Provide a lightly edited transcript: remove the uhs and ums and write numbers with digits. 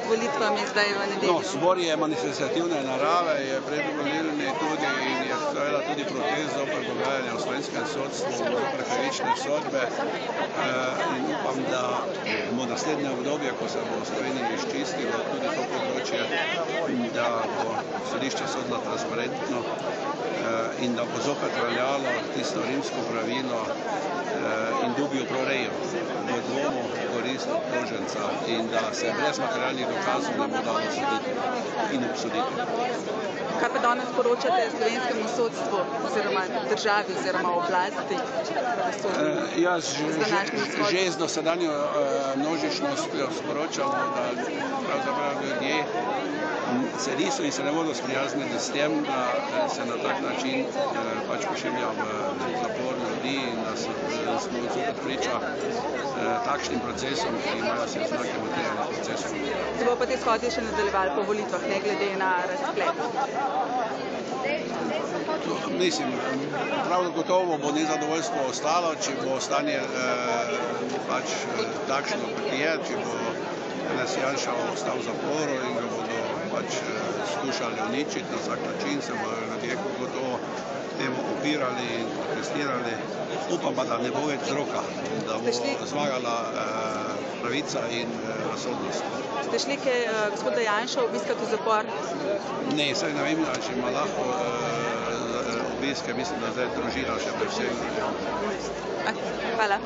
pred volitvami zdaj v nedeljo? No, zbor je manifestativne narave, je predvolilni tudi in je seveda tudi protest zoper dogajanje v slovenskem sodstvu, zoper krivične sodbe. In upam, da bo naslednje obdobje, ko se bo v Sloveniji izčistilo tudi to področje, da bo sodišče sodilo transparentno in da bo zopet veljalo tisto rimsko pravilo in dubio pro reo, v dvomu korist obtoženca in da se brez materialnih dokazov ne bo dalo soditi in obsoditi. Kaj pa danes poročate slovenskemu sodstvu oziroma državi oziroma oblasti? Jaz že z dosedanjo množičnostjo sporočamo, da pravzaprav ljudje se niso in se ne bodo sprijaznili s tem, da se na tak način pač pošilja v zapor ljudi in da smo zopet priča takšnim procesom, ki imajo vse znake materialnih procesov. Se bo pa te shodi še nadaljevali po volitvah, ne glede na razplet? Mislim, prav gotovo bo nezadovoljstvo ostalo, če bo stanje pač takšno, kot je, če bo Janez Janša ostal v zaporu in ga bodo pač skušali uničiti na vsak način, se bodo ljudje gotovo temu upirali in protestirali. Upam pa, da ne bo več vzroka, da bo zmagala pravica in razsodnost. Ste šli kaj gospoda Janšo obiskati v zapor? Ne, saj ne vem, če ima lahko obiske, mislim, da zdaj družina še predvsem. Hvala.